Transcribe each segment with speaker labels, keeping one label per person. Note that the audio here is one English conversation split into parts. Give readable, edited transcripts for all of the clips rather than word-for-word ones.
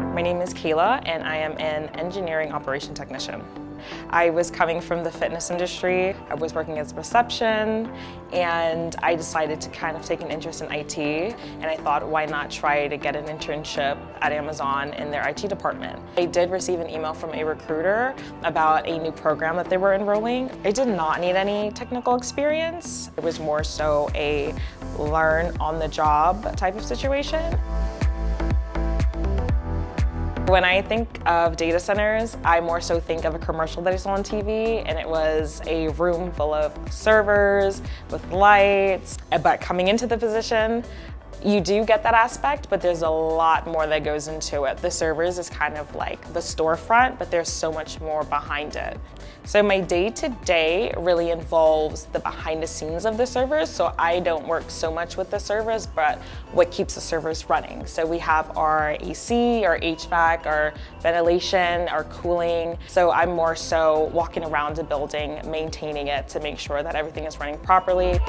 Speaker 1: My name is Kayla and I am an engineering operation technician. I was coming from the fitness industry. I was working as a reception and I decided to kind of take an interest in IT, and I thought, why not try to get an internship at Amazon in their IT department. I did receive an email from a recruiter about a new program that they were enrolling. I did not need any technical experience. It was more so a learn on the job type of situation. When I think of data centers, I more so think of a commercial that I saw on TV, and it was a room full of servers with lights. But coming into the position, you do get that aspect, but there's a lot more that goes into it. The servers is kind of like the storefront, but there's so much more behind it. So my day-to-day really involves the behind the scenes of the servers. So I don't work so much with the servers, but what keeps the servers running. So we have our AC, our HVAC, our ventilation, our cooling. So I'm more so walking around the building, maintaining it to make sure that everything is running properly.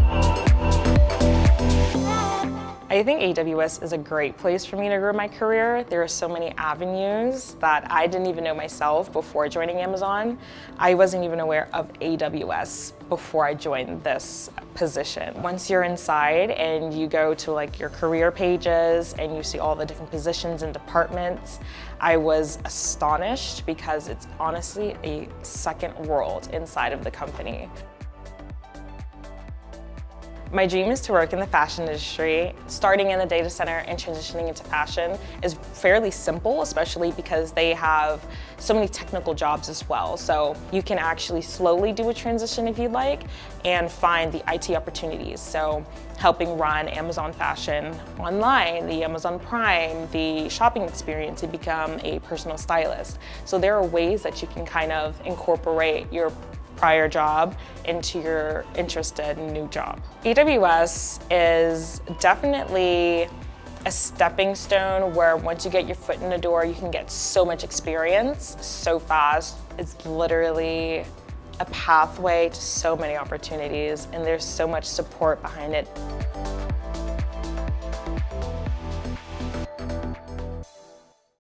Speaker 1: I think AWS is a great place for me to grow my career. There are so many avenues that I didn't even know myself before joining Amazon. I wasn't even aware of AWS before I joined this position. Once you're inside and you go to like your career pages and you see all the different positions and departments, I was astonished because it's honestly a second world inside of the company. My dream is to work in the fashion industry. Starting in the data center and transitioning into fashion is fairly simple, especially because they have so many technical jobs as well. So you can actually slowly do a transition if you'd like and find the IT opportunities. So helping run Amazon Fashion online, the Amazon Prime, the shopping experience to become a personal stylist. So there are ways that you can kind of incorporate your prior job into your interested new job. AWS is definitely a stepping stone where once you get your foot in the door, you can get so much experience so fast. It's literally a pathway to so many opportunities, and there's so much support behind it.